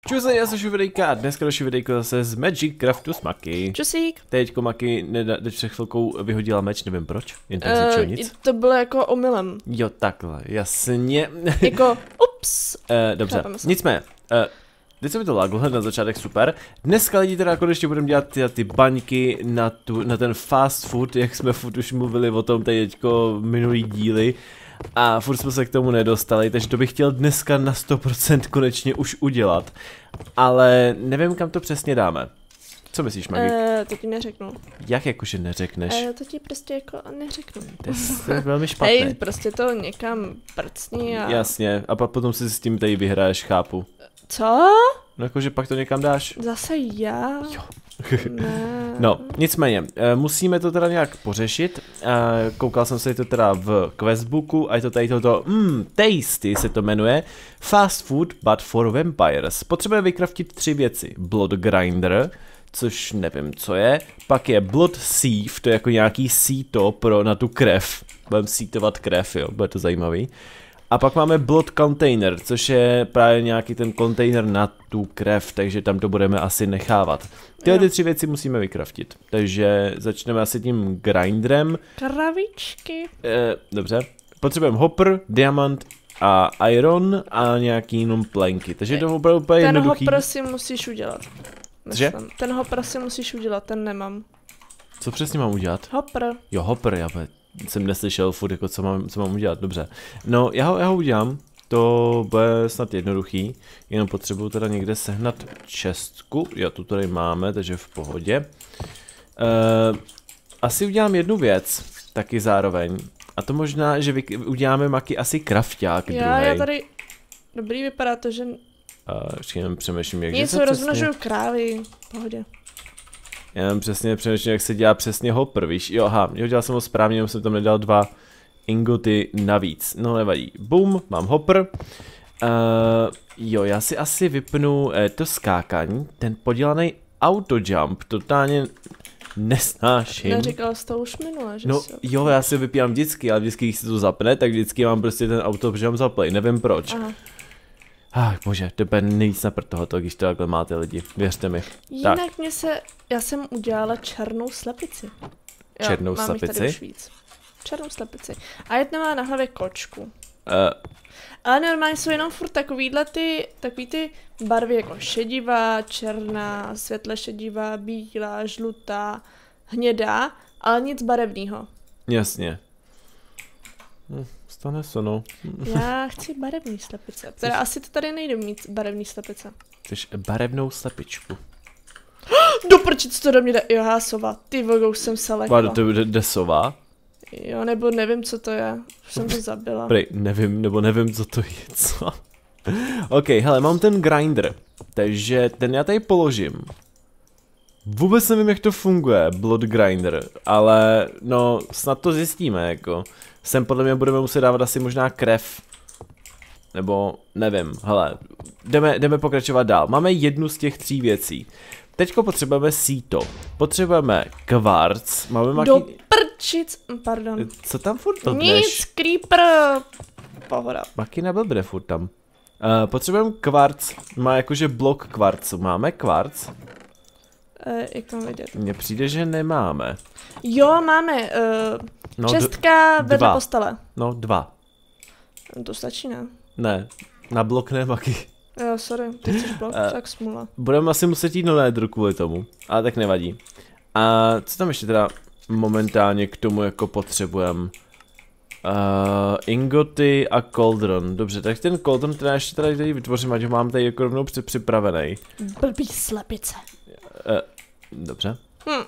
Čus, já jsem Šuvidejka a dneska další videjko zase z Magic Craftu s Maki. Čusík. Teďko Maki teď před chvilkou vyhodila meč, nevím proč, jen tak z ničeho nic. To bylo jako omylem. Jo, takhle, jasně. Jako, ups. Dobře, nicméně, teď se mi to laglo hned na začátek, super. Dneska lidi teda konečně budeme dělat ty baňky na ten fast food, jak jsme furt už mluvili o tom teďko minulý díly. A furt jsme se k tomu nedostali, takže to bych chtěl dneska na 100% konečně už udělat. Ale nevím, kam to přesně dáme. Co myslíš, Magi? To ti neřeknu. Jak jakože neřekneš? To ti prostě jako neřeknu. To je velmi špatné. Hej, prostě to někam prcni a... Jasně, a pak potom si s tím tady vyhraješ, chápu. Co? No jakože pak to někam dáš. Zase já? Jo. Ne. No, nicméně, musíme to teda nějak pořešit. Koukal jsem se to teda v questbooku a je to tady toto, tasty se to jmenuje. Fast food but for vampires. Potřebujeme vykraftit 3 věci. Blood grinder, což nevím co je. Pak je blood sieve, to je jako nějaký síto na tu krev. Budeme sítovat krev, jo, bude to zajímavý. A pak máme blood container, což je právě nějaký ten kontejner na tu krev, takže tam to budeme asi nechávat. Tyhle ty 3 věci musíme vykraftit, takže začneme asi tím grinderem. Kravičky. Dobře, potřebujeme hopper, diamant a iron a nějaký jenom plenky, takže to opravdu úplně jednoduchý. Ten hopper si musíš udělat. Cože? Ten hopper si musíš udělat, ten nemám. Co přesně mám udělat? Hopper. Jo, hopper, já jsem neslyšel furt jako co mám udělat, dobře. No, já ho udělám, to bude snad jednoduchý, jenom potřebuju teda někde sehnat čestku, jo, tu tady máme, takže v pohodě. Asi udělám jednu věc, taky zároveň, a to možná, že uděláme Maki asi krafťák druhý. Já tady, dobrý, vypadá to, že... Ještě jenom přemýšlím, jak něco rozmnožuju krávy, v pohodě. Já jenom přesně přemýšlím, jak se dělá přesně hopper, víš, jo, aha, dělal jsem ho správně, jenom jsem tam nedal 2 ingoty navíc, no nevadí, boom, mám hopper. Jo, já si asi vypnu to skákání, ten podělaný autojump, totálně nesnáším. Neříkal jsi to už minule, že no, jo, já si vypínám vždycky, ale vždycky, když se to zapne, tak vždycky mám prostě ten autojump zaplay, nevím proč. Aha. Bože, to je nejvíc na prd tohoto, když to takhle máte lidi, věřte mi. Jinak já jsem udělala černou slepici. Černou slepici? Mám tady už víc. Černou slepici. A jedna má na hlavě kočku. Ale normálně jsou jenom furt takový ty barvy jako šedivá, černá, světle šedivá, bílá, žlutá, hnědá, ale nic barevného. Jasně. Stane se, no. Já chci barevný slepice. Teda asi to tady nejde mít barevný slepice. Chceš barevnou slepičku. Doprčit, co to do mě jde. Jo, sova. Ty vogou, jsem se lekla. To jde sova? Jo, nebo nevím, co to je. Už jsem to zabila. Prej, nevím, co to je, co? OK, hele, mám ten grinder. Takže ten já tady položím. Vůbec nevím, jak to funguje, blood grinder, ale no, snad to zjistíme, jako. Sem podle mě budeme muset dávat asi možná krev. Nebo, nevím, hele, jdeme pokračovat dál. Máme jednu z těch 3 věcí. Teďko potřebujeme síto, potřebujeme kvarc, máme Maki... Do prčic, pardon. Co tam furt blbneš? Nic, creeper, pohoda. Maki neblbne furt tam. Potřebujeme kvarc, má jakože blok kvarcu, máme kvarc? Jak to vidět? Mně přijde, že nemáme. Jo, máme, no, čestka vedle postele. No, 2. To stačí, ne? Ne, na blok ne, Maki. Jo, sorry, ty chceš blok, tak smula. Budeme asi muset jít do Netheru kvůli tomu, ale tak nevadí. A co tam ještě teda momentálně k tomu jako potřebujeme? Ingoty a cauldron. Dobře, tak ten cauldron teda ještě tady vytvořím, ať ho mám tady jako rovnou připravený. Blbý slepice. Dobře.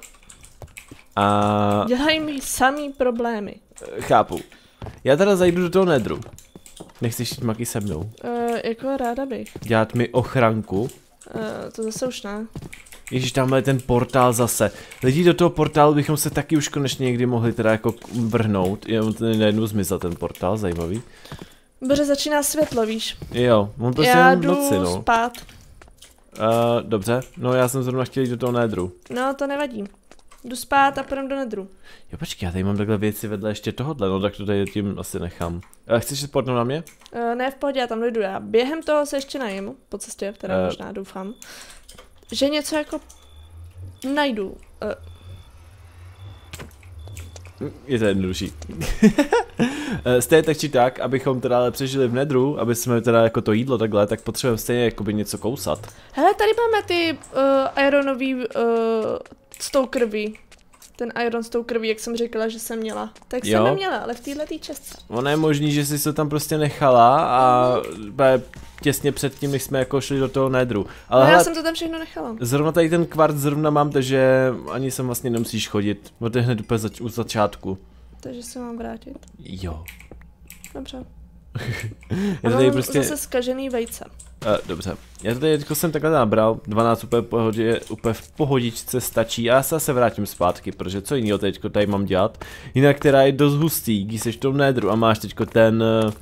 A... Dělají mi samý problémy. Chápu. Já teda zajdu do toho Netheru. Nechceš jít Maki se mnou? Jako ráda bych. Dělat mi ochranku? To zase už ne. Ježíš, tamhle je ten portál zase. Lidi, do toho portálu bychom se taky už konečně někdy mohli teda jako vrhnout. Jenom ten najednou zmizel ten portál, zajímavý. Bože, začíná světlo, víš. Jo, on prostě já jen jdu noci, no. spát. Dobře, no já jsem zrovna chtěl jít do toho Netheru. No, to nevadí. Jdu spát a půjdem do nedru. Jo, počkej, já tady mám takhle věci vedle ještě tohohle, no tak to tady tím asi nechám. Chceš se portnout na mě? Ne, v pohodě, já tam dojdu já. Během toho se ještě najím, po cestě, teda možná doufám, že něco jako najdu. Je to jednodušší. Stejně tak či tak, abychom teda ale přežili v nedru, aby jsme teda jako to jídlo takhle, tak potřebujeme stejně jakoby něco kousat. Hele, tady máme ty ironový s tou krví. Ten iron s tou krví, jak jsem říkala, že jsem měla. Tak jsem neměla, ale v této čestce. Ono je možný, že jsi to tam prostě nechala a těsně předtím, než jsme jako šli do toho nedru. Ale no, já jsem to tam všechno nechala. Zrovna tady ten kvart zrovna mám, takže ani sem vlastně nemusíš chodit. No to je hned úplně u začátku. Takže se mám vrátit. Jo. Dobře. Já tady prostě... zase zkažený vejce. Dobře. Já tady teďko jsem takhle nabral, 12 úplně v pohodičce stačí. Já se zase vrátím zpátky, protože co jiného teďko tady mám dělat. Jinak teda je dost hustý, když jsi v tom nedru a máš teďko ten...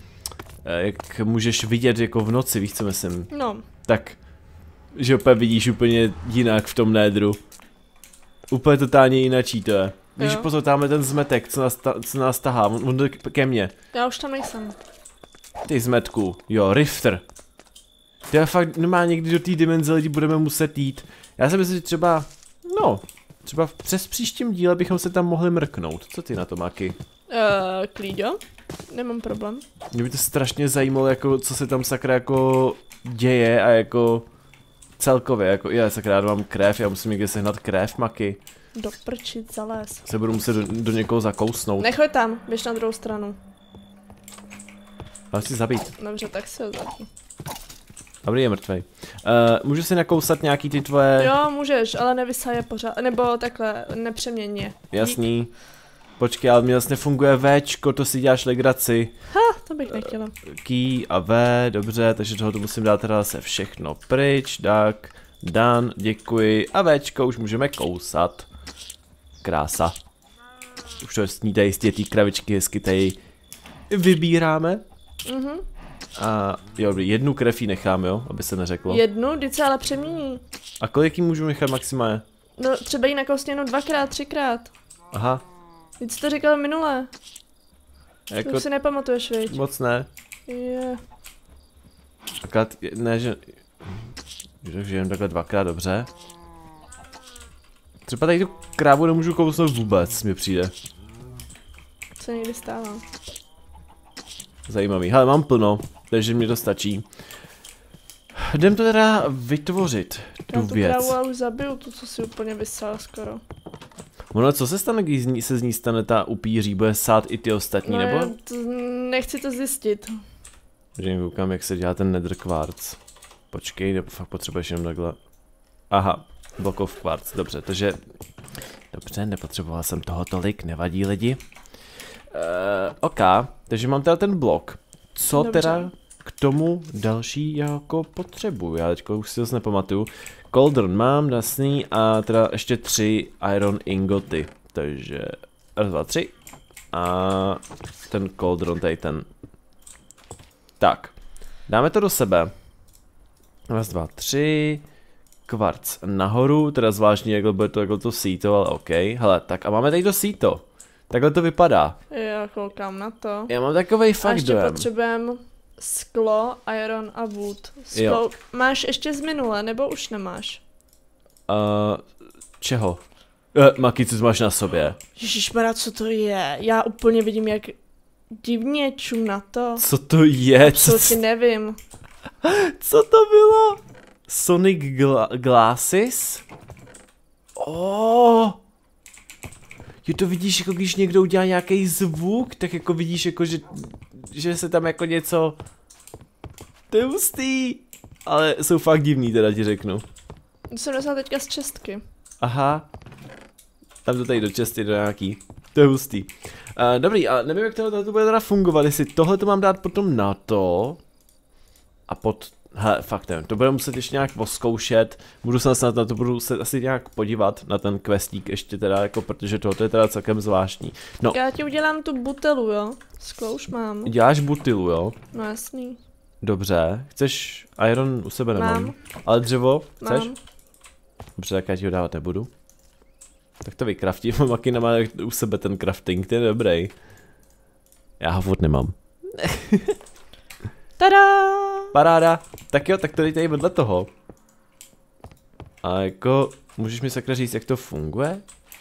jak můžeš vidět jako v noci, víš co myslím? No. Tak, že opět vidíš úplně jinak v tom nedru. Úplně totálně jinačí to je. Když pozor, tamhle ten zmetek, co nás tahá, on jde ke mně. Já už tam nejsem. Ty zmetku, jo, Rifter. To je fakt, normálně někdy do té dimenze lidi budeme muset jít. Já si myslím, že třeba, no, třeba přes příštím díle bychom se tam mohli mrknout. Co ty na to, Maki? Klíďo, nemám problém. Mě by to strašně zajímalo, jako, co se tam sakra jako děje a jako celkově, jako, já sakra, já mám krev, já musím někde sehnat krev, Maki. Doprčit za les. Se budu muset do někoho zakousnout. Nechoď tam, běž na druhou stranu. Ale chci zabít. Dobře, tak si ho zabij. Dobrý, je mrtvej. Můžu si nakousat nějaký ty tvoje... Jo, můžeš, ale nevysaj je pořád, nebo takhle, nepřeměň. Jasný. Počkej, ale mě vlastně funguje Včko, to si děláš legraci. Ha, to bych nechtěla. Key a V, dobře, takže tohoto musím dát teda zase všechno pryč, tak, done, děkuji. A Včko už můžeme kousat. Krása. Už to sníte jistě ty kravičky hezky tady vybíráme. A jo, jednu krev jí nechám, jo, aby se neřeklo. Jednu, vždyť se ale přemění. A kolik jí můžu nechat maximálně? No, třeba jí nakousněnu 2x, 3x. Aha. Vždyť jsi to říkal minule. Jako... To si nepamatuješ, viď? Moc ne. Je. Akorát, ne, že jen takhle 2x, dobře. Třeba tady tu krávu nemůžu kousnout vůbec, mi přijde. Co někdy stává. Zajímavý. Hele, mám plno, takže mi to stačí. Jdem to teda vytvořit, tu věc. Já tu krávu už zabiju, tu co si úplně vysál skoro. Ono, co se stane, když se z ní stane ta upíří? Bude sát i ty ostatní, no, nebo? Nechci to zjistit. Takže jim koukám, jak se dělá ten nether quartz. Počkej, nebo fakt potřebuješ jenom takhle. Aha, block of quartz, dobře, takže... Dobře, nepotřeboval jsem toho tolik, nevadí lidi. OK, takže mám teda ten blok. Co dobře. Teda k tomu další jako potřebuji? Já teďka už si to nepamatuju. Cauldron mám, jasný, a teda ještě 3 iron ingoty. Takže 1, 2, 3. A ten cauldron, tady ten. Tak, dáme to do sebe. 1, 2, 3. Kvarc nahoru, teda zvláštní, jak bude to jako to síto, ale OK. Hele, tak a máme tady to síto. Takhle to vypadá. Já koukám na to. Já mám takovej fakt ještě dojem. Potřebujeme sklo, iron a wood. Sklo jo. Máš ještě z minule, nebo už nemáš? Čeho? Maki, co máš na sobě? Ježišmarja, co to je? Já úplně vidím, jak divně čum na to. Co to je? Absolutně nevím. Co to bylo? Sonic Glasses? Oh. Jo, to vidíš, jako když někdo udělá nějaký zvuk, tak jako vidíš, jako že se tam jako něco... To je hustý. Ale jsou fakt divný, teda ti řeknu. To jsem dostala teďka z čestky. Aha. Tam to tady do česty, do nějaký. To je hustý. Dobrý, ale nevím, jak tohle bude teda fungovat, jestli tohle to mám dát potom na to. A pod... Hele, fakt nevím, to budeme muset ještě nějak oskoušet. Budu se na to budu se asi nějak podívat na ten questík ještě teda, jako, protože tohle je teda celkem zvláštní. No. Já ti udělám tu butelu, jo? Sklo už mám. Děláš butilu, jo? No jasný. Dobře, chceš iron u sebe nemám. Mám. Ale dřevo, chceš? Mám. Dobře, tak já ti ho dávat nebudu. Tak to vykraftím, Makina má u sebe ten crafting, ten je dobrý. Já ho furt nemám. Tada! Paráda. Tak jo, tak to dejte i vedle toho. A jako, můžeš mi sakra říct, jak to funguje?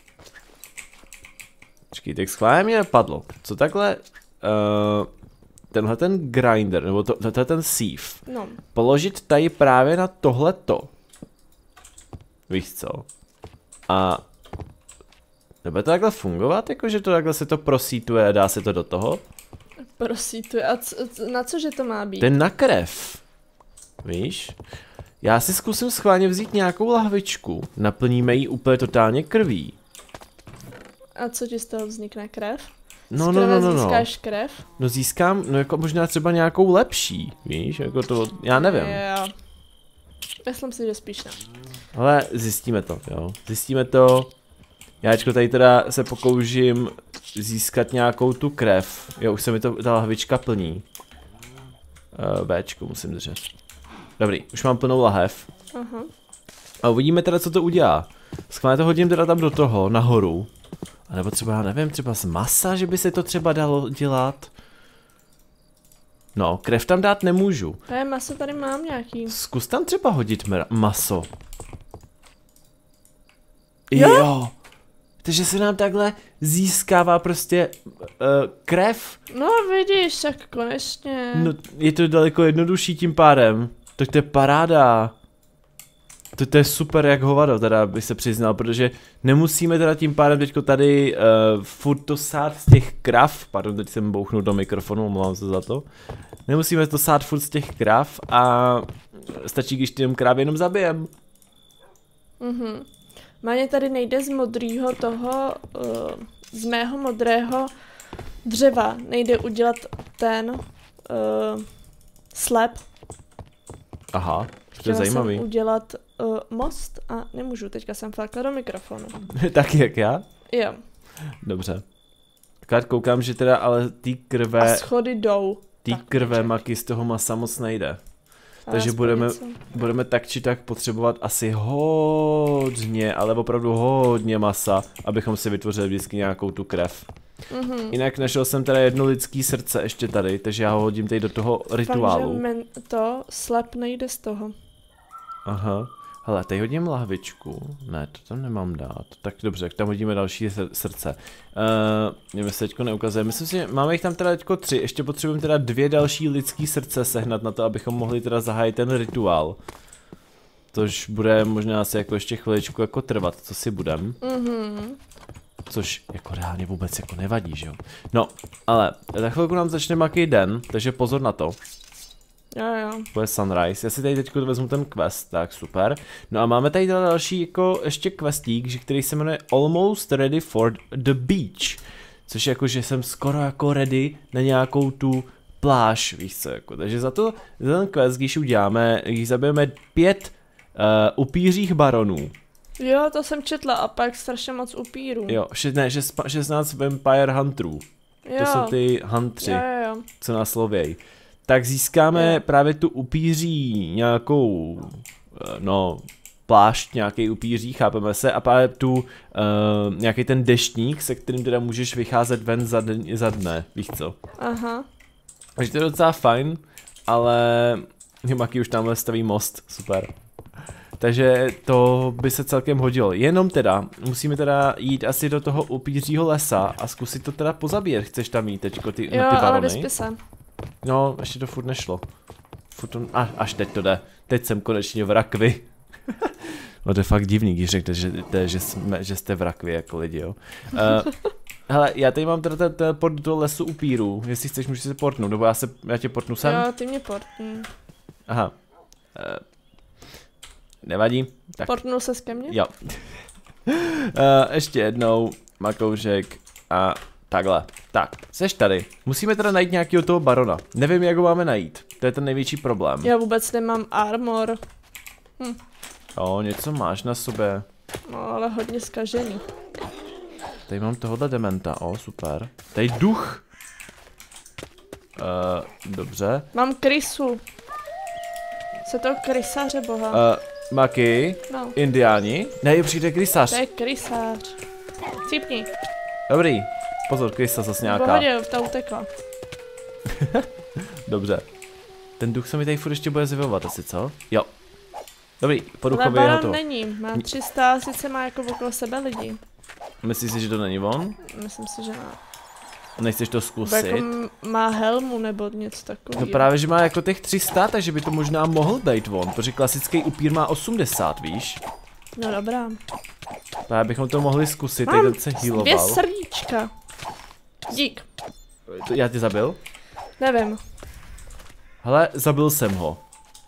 Počkej, tak schválně mě napadlo. Co takhle, tenhle ten grinder, nebo tohle ten sieve, no. Položit tady právě na tohleto. Víš co? A nebude to takhle fungovat, jakože to takhle se to prosítuje a dá se to do toho? Prosítuje, a na cože to má být? To je na krev. Víš? Já si zkusím schválně vzít nějakou lahvičku, naplníme ji úplně totálně krví. A co ti z toho vznikne, krev? No. Získáš krev? No získám, no jako možná třeba nějakou lepší, víš, jako to, já nevím. Jo. Myslím si, že spíš ne. Ale zjistíme to, jo, zjistíme to. Jáčko tady teda se pokouším získat nějakou tu krev, jo, už se mi to, ta lahvička plní. Bčko musím držet. Dobrý, už mám plnou lahev. A uvidíme teda, co to udělá. Schválně to hodím teda tam do toho, nahoru. A nebo třeba, já nevím, třeba z masa, že by se to třeba dalo dělat. No, krev tam dát nemůžu. Maso tady mám nějaký. Zkus tam třeba hodit maso. Jo. Takže se nám takhle získává prostě krev. No vidíš, tak konečně. No, je to daleko jednodušší tím pádem. Tak to je paráda. To je super jak hovado, teda bych se přiznal, protože nemusíme teda tím pádem teďko tady furt to sát z těch krav, pardon, teď jsem bouchnul do mikrofonu, omlouvám se za to. Nemusíme to sát furt z těch krav a stačí, když tím krávy jenom zabijem. Máně tady nejde z modrýho toho, z mého modrého dřeva, nejde udělat ten slab. Aha, to je zajímavý. Jsem udělat most a nemůžu, teďka jsem flákla do mikrofonu. Tak jak já? Jo. Dobře. Akorát koukám, že teda ale tý krve... A schody jdou. Tý krve maky z toho masa moc nejde. Takže budeme tak či tak potřebovat asi hodně, ale opravdu hodně masa, abychom si vytvořili vždycky nějakou tu krev. Jinak našel jsem teda jedno lidský srdce ještě tady, takže já ho hodím tady do toho rituálu. To slep nejde z toho. Aha. Hele, tady hodím lahvičku. Ne, to tam nemám dát. Tak dobře, tam hodíme další srdce. Mě se teďko neukazuje. Myslím si, že máme jich tam teda teďko 3. Ještě potřebujeme teda 2 další lidský srdce sehnat na to, abychom mohli teda zahájit ten rituál. Tož bude možná asi jako ještě chviličku jako trvat, co si budem. Což jako reálně vůbec jako nevadí, že jo. No, ale za chvilku nám začne maký den, takže pozor na to. Jo. To je sunrise. Já si tady teď vezmu ten quest, tak super. No a máme tady další jako ještě questík, který se jmenuje Almost Ready for the Beach. Což je jako, že jsem skoro jako ready na nějakou tu pláž, víš co, jako. Takže za ten quest, když uděláme, když zabijeme 5 upířích baronů. Jo, to jsem četla a pak strašně moc upírů. Jo, 16 Vampire Hunterů. Jo. To jsou ty huntři, jo. co nás lověj. Tak získáme právě tu upíří nějakou, no, plášť, nějaký upíří, chápeme se, a právě tu nějaký ten deštník, se kterým teda můžeš vycházet ven za dne, víš co. Aha. Takže to je docela fajn, ale Maky už tamhle staví most, super. Takže to by se celkem hodilo, jenom teda, musíme teda jít asi do toho upířího lesa a zkusit to teda pozabíjet, chceš tam jít teďko ty barony? Jo, ale vyspí se. No, ještě to furt nešlo. Až teď to jde. Teď jsem konečně v rakvi. No to je fakt divný, když řeknete, že jste v rakvi jako lidi, jo. Hele, já tady mám teda port do lesu upírů. Jestli chceš, můžeš se portnout, nebo já tě portnu sem? Jo, ty mě portni. Aha. Nevadí. Tak. Portnul ses ke mně? Jo. Ještě jednou, makoušek a takhle. Tak, seš tady. Musíme teda najít nějakého toho barona. Nevím, jak ho máme najít. To je ten největší problém. Já vůbec nemám armor. Jo, něco máš na sobě. No, ale hodně zkažený. Tady mám tohohle dementa, super. Tady duch. Dobře. Mám krysu. Se to krysáře boha. Maky? No. Indiáni? Ne, přijde krysář. To je krysář. Cípni. Dobrý. Pozor, krysa zase nějaká. V pohodě, ta utekla. Dobře. Ten duch se mi tady furt ještě bude zjevovat asi, co? Jo. Dobrý, po Ale duchovi je baron hotovo. není, má 300, sice má jako okolo sebe lidi. Myslíš si, že to není on? Myslím si, že ne. Nechceš to zkusit? Jako má helmu nebo něco takového. No právě, že má jako těch 300, takže by to možná mohl být on, protože klasický upír má 80, víš? No dobrá. Právě bychom to mohli zkusit, Mám ten se healoval. 2 srdíčka. Dík. Já tě zabil? Nevím. Hele, zabil jsem ho.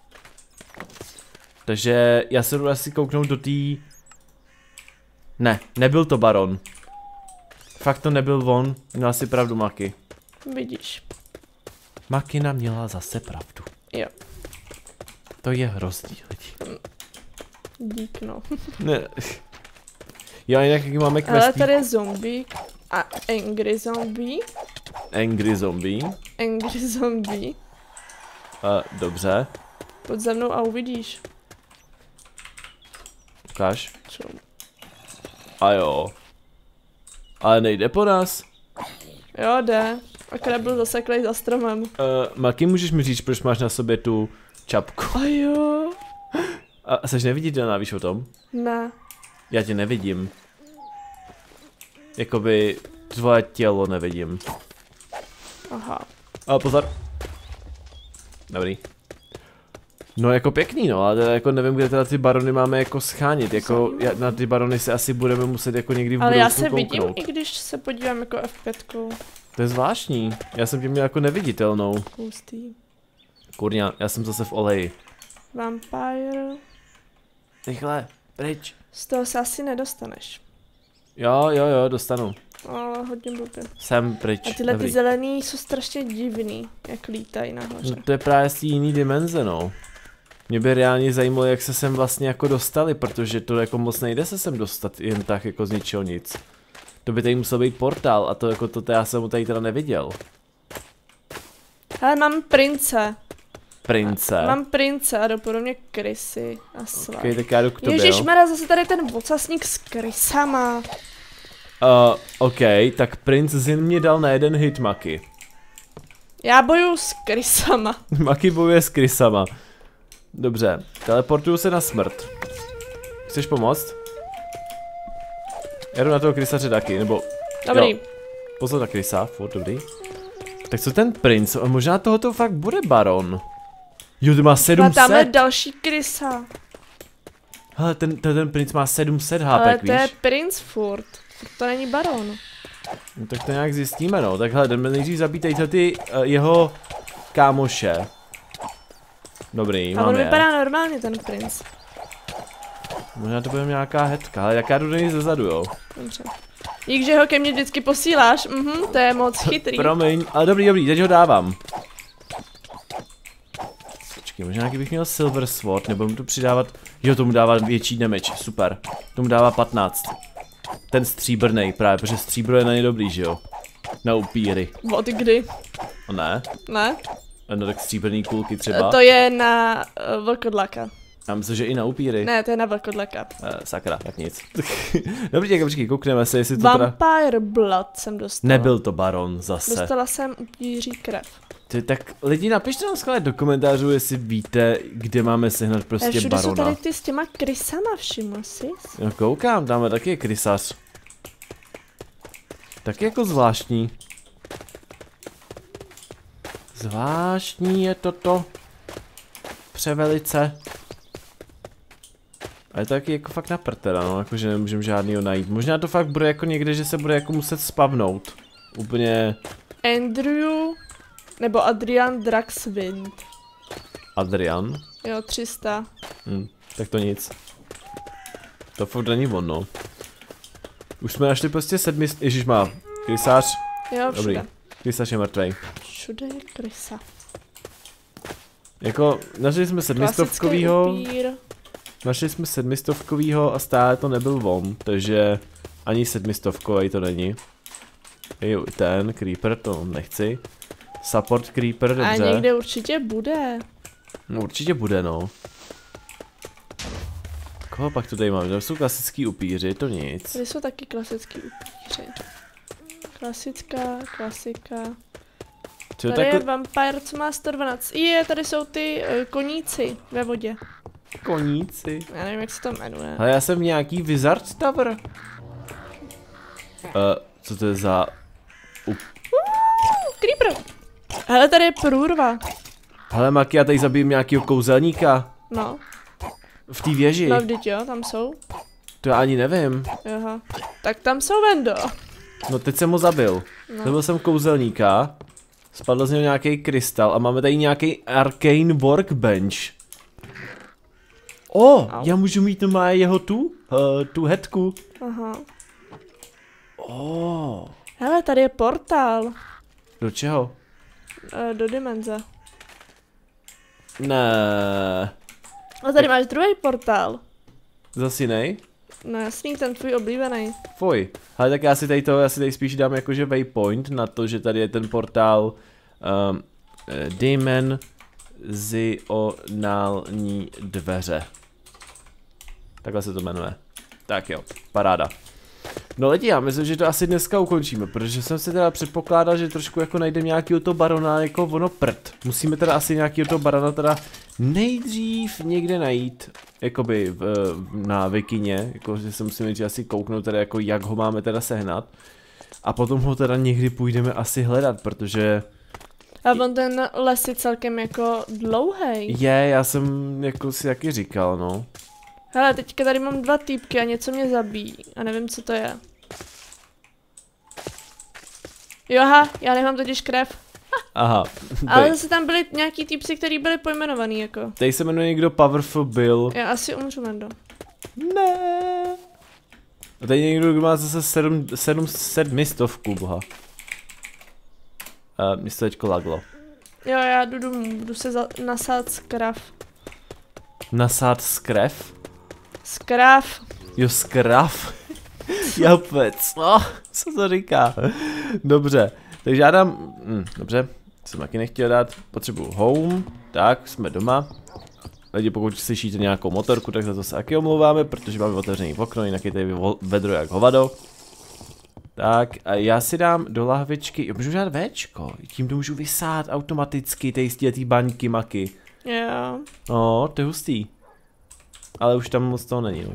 Takže já se jdu asi kouknout do té... Ne, nebyl to baron. Fakt to nebyl on, měla si pravdu Maki. Vidíš. Makina měla zase pravdu. Jo. To je hrozný, lidi. Dík, no. Ne. Jo, jinak jaký máme Ale questy? tady je zombie a angry zombie. Angry zombie. Angry zombie. Dobře. Pojď za mnou a uvidíš. Ukáž. Co? A jo. Ale nejde po nás. Jo, jde. Akorát byl zaseklej za stromem. Maki, můžeš mi říct, proč máš na sobě tu čapku? A jo. A jsi neviditelná, víš o tom? Ne. Já tě nevidím. Jakoby tvoje tělo nevidím. Aha. Ale pozor. Dobrý. No jako pěkný, no, ale teda jako nevím, kde teda ty barony máme jako schánit, jako na ty barony se asi budeme muset jako někdy v budoucnu Ale já se kouknout. vidím, i když se podívám jako F5. To je zvláštní, já jsem tě měl jako neviditelnou. Hustý. Kurňa, já jsem zase v oleji. Vampire. Rychle, pryč. Z toho se asi nedostaneš. Jo, dostanu. Ale hodně blbě. Jsem pryč. A tyhle ty Dobrý. zelený jsou strašně divný, jak lítají nahoře. No to je právě z té jiný dimenze, no. Mě by reálně zajímalo, jak se sem vlastně jako dostali, protože to jako moc nejde se sem dostat jen tak jako z ničeho nic. To by tady musel být portál a to jako to já jsem ho tady teda neviděl. Ale mám prince. Prince. Mám prince a jdou mě krysy a svaj. Okay, tak já jdu k tobě, Ježišmarja, zase tady ten vocasník s krysama. OK, tak princ Zin mě dal na jeden hit Maki. Já bojuju s krysama. Maki bojuje s krysama. Dobře, teleportuju se na smrt. Chceš pomoct? Já jdu na toho krysaře taky, nebo... Dobrý. Jo. Pozor na krysa, furt dobrý. Tak co ten princ? Možná tohoto fakt bude baron. Jo, to má 700. A tamhle další krysa. Hele, ten princ má 700 HP, Ale víš? to je princ furt. To není baron. No, tak to nějak zjistíme, no. Tak hele, jdeme nejdřív zabít tady ty jeho kámoše. Dobrý, A on máme je. vypadá normálně, ten princ. Možná to bude nějaká hetka, ale jak já jdu do něj zezadu, jo. Dobře. Dík, že ho ke mně vždycky posíláš, to je moc chytrý. Promiň, ale dobrý, teď ho dávám. Počkej, možná nějaký bych měl Silver Sword, nebo mu to přidávat, jo, tomu dává větší damage, super. Tomu dává 15. Ten stříbrnej právě, protože stříbro je na ně dobrý, že jo. Na upíry. Od kdy? O ne? Ne? No tak stříbrný kulky třeba. To je na vlkodlaka. Já myslím, že i na upíry. Ne, to je na vlkodlaka. Sakra, tak nic. Dobrý, tak počkej, koukneme se, jestli to teda... Vampire Blood jsem dostala. Nebyl to baron zase. Dostala jsem upíří krev. Tak lidi, napište nám skvěle do komentářů, jestli víte, kde máme sehnat prostě Všude barona. jsou tady ty s těma krysama, všiml jsi? No koukám, dáme taky krysař. Tak jako zvláštní. Zvláštní je toto. Převelice. A je to taky jako fakt na prd teda, no, jakože nemůžem žádnýho najít. Možná to fakt bude jako někde, že se bude jako muset spavnout. Úplně... Andrew, nebo Adrian Draxwind. Adrian? Jo, 300. Tak to nic. To fakt není on, no. Už jsme našli prostě Ježíš má krysář. Jo, všude. Dobrý. Krysář je mrtvej. Všude je krysa. Jako, našli jsme sedmistovkovýho. Našli jsme sedmistovkovýho a stále to nebyl on, takže ani sedmistovkový to není. Jo, ten Creeper, to nechci. Support Creeper, dobře. A někde určitě bude. No určitě bude, no. Koho pak tu tady máme? To jsou klasický upíři, to nic. Tady jsou taky klasický upíři. Klasika. Co tady je vampire, co má 112. Tady jsou ty koníci ve vodě. Koníci? Já nevím, jak se to jmenuje. Ale já jsem nějaký Wizard Tower. Co to je za... Creeper! Hele, tady je průrva. Hele, Maki, já tady zabijím nějakýho kouzelníka. No. V té věži. No, vždyť jo, tam jsou. To já ani nevím. Aha. Tak tam jsou, Vendo. No, teď jsem ho zabil. No. Zabil jsem kouzelníka. Spadl z něho nějaký krystal a máme tady nějaký arcane workbench. Já můžu mít má jeho tu hetku. Aha. Oh. Hele, tady je portál. Do čeho? Do dimenze. Ne. A tady máš druhý portál. Zas jinej? No jasný, ten tvůj oblíbený. Fuj. Ale tak já si tady spíš dám jakože waypoint na to, že tady je ten portál dimenzionální dveře. Takhle se to jmenuje. Tak jo, paráda. No lidi, já myslím, že to asi dneska ukončíme, protože jsem si teda předpokládal, že trošku jako najdeme nějakýho toho barona jako ono prd. Musíme teda asi nějakýho toho barona teda nejdřív někde najít, jakoby na Wikině, jakože se musíme nejdřív asi kouknout teda jako jak ho máme teda sehnat. A potom ho teda někdy půjdeme asi hledat, protože... A on ten les je celkem jako dlouhej. Já jsem jako si taky říkal, no. Hele, teďka tady mám 2 týpky a něco mě zabíjí a nevím, co to je. Joha, já nemám totiž krev. Aha. Ale zase tam byli nějaký týpci, kteří byli pojmenovaný jako. Tady se jmenuje někdo Powerful Bill. Já asi umřu, Mendo. Ne. A tady někdo, kdo má zase 700 boha. Mě se teďko laglo. Jo, já jdu se nasát skrav. Nasát skrev? Skrav. Jo, skrav. Japec, co to říká? Dobře, takže já dám, dobře, jsem taky nechtěl dát, potřebuju home, tak, jsme doma. Lidi, pokud slyšíte nějakou motorku, tak za to se taky omlouváme, protože máme otevřený okno, jinak je tady vedro jak hovado. Tak, a já si dám do lahvičky, můžu dát Včko, tím to můžu vysát automaticky, ty baňky, Maky. Jo. No, to je hustý. Ale už tam moc toho není, no.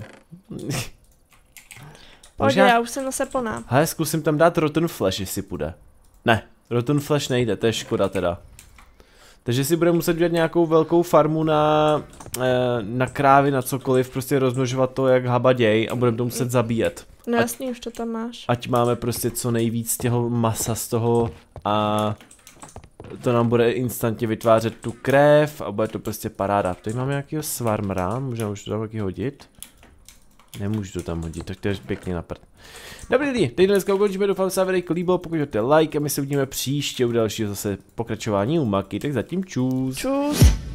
Pojď, já už jsem zase plná. Hele, zkusím tam dát Rotten Flash, jestli půjde. Ne, Rotten Flash nejde, to je škoda teda. Takže si budeme muset dělat nějakou velkou farmu na krávy, na cokoliv, prostě rozmnožovat to jak habaděj a budeme to muset zabíjet. No jasně, už to tam máš. Ať máme prostě co nejvíc těho masa z toho a to nám bude instantně vytvářet tu krev a bude to prostě paráda. Tady máme nějakýho svarmra, můžeme už to tam taky hodit. Nemůžu to tam hodit, tak to je pěkně na prd. Dobrý lidi, teď dneska ukončíme, doufám, že se vám líbilo, pokud dáte like a my se uvidíme příště u dalšího zase pokračování u Maky, tak zatím čus. Čus.